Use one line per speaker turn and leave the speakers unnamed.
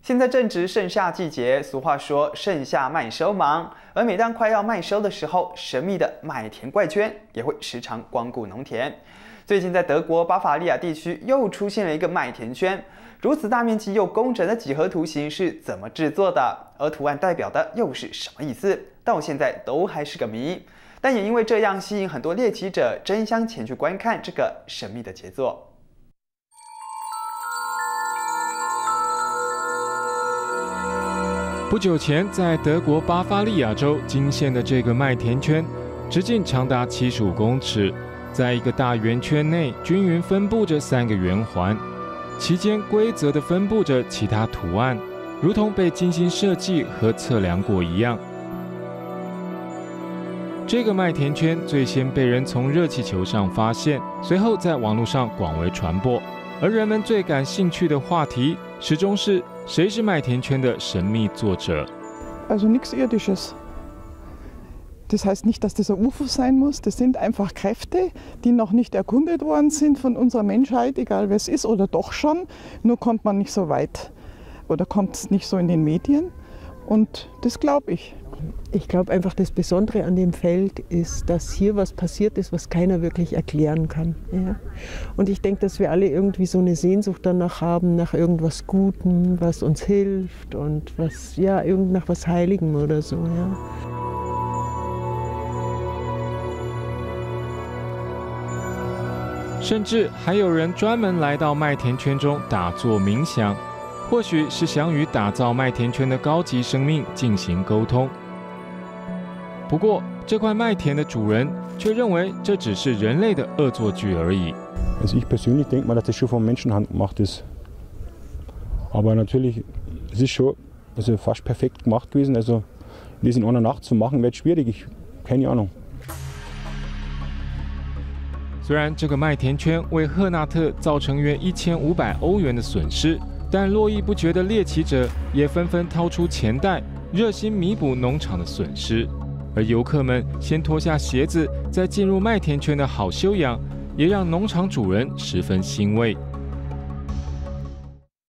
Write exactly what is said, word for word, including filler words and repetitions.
现在正值盛夏季节，俗话说“盛夏麦收忙”，而每当快要麦收的时候，神秘的麦田怪圈也会时常光顾农田。最近在德国巴伐利亚地区又出现了一个麦田圈，如此大面积又工整的几何图形是怎么制作的？而图案代表的又是什么意思？到现在都还是个谜。但也因为这样，吸引很多猎奇者争相前去观看这个神秘的杰作。
不久前，在德国巴伐利亚州惊现的这个麦田圈，直径长达七十五公尺，在一个大圆圈内均匀分布着三个圆环，其间规则地分布着其他图案，如同被精心设计和测量过一样。这个麦田圈最先被人从热气球上发现，随后在网络上广为传播。 而人们最感兴趣的话题，始终是谁是麦田圈的神秘作者。
Also nichts Irdisches. Das heißt nicht, dass das ein U F O sein muss. Das sind einfach Kräfte, die noch nicht erkundet worden sind von unserer Menschheit, egal wer es ist, oder doch schon. Nur kommt man nicht so weit oder kommt es nicht so in den Medien. Und das glaube ich.
Ich glaube einfach, das Besondere an dem Feld ist, dass hier was passiert ist, was keiner wirklich erklären kann. Ja? Und ich denke, dass wir alle irgendwie so eine Sehnsucht danach haben, nach irgendwas Gutem, was uns hilft und was, ja, irgend nach was Heiligem oder so. Ja?
甚至还有人专门来到麦田圈中打坐冥想，或许是想与打造麦田圈的高级生命进行沟通。 不过，这块麦田的主人却认为这只是人类的恶作剧而已。
Also ich persönlich denke mal, dass das schon von Menschenhand gemacht ist. Aber natürlich, es ist schon also fast perfekt gemacht gewesen. Also das in einer Nacht zu machen, wird schwierig. Ich keine Ahnung.
虽然这个麦田圈为赫纳特造成约一千五百欧元的损失，但络绎不绝的猎奇者也纷纷掏出钱袋，热心弥补农场的损失。 而游客们先脱下鞋子，再进入麦田圈的好修养，也让农场主人十分欣慰。